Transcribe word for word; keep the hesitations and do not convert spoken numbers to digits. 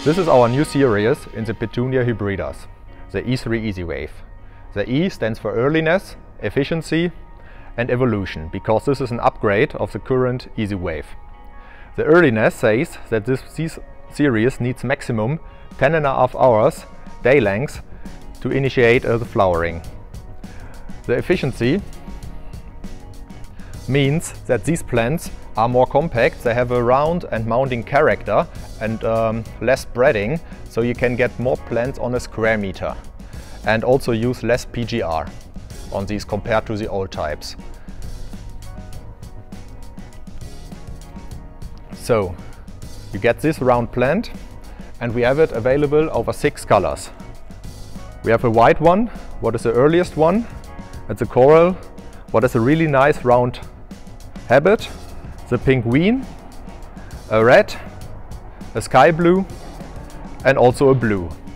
This is our new series in the Petunia hybridas, the E three EasyWave. The E stands for earliness, efficiency and evolution, because this is an upgrade of the current EasyWave. The earliness says that this, this series needs maximum ten and a half hours day length to initiate uh, the flowering. The efficiency means that these plants are more compact, they have a round and mounting character and um, less spreading, so you can get more plants on a square meter and also use less P G R on these compared to the old types. So you get this round plant and we have it available over six colors. We have a white one, what is the earliest one? It's a coral, what is a really nice round habit. The penguin, a red, a sky blue and also a blue.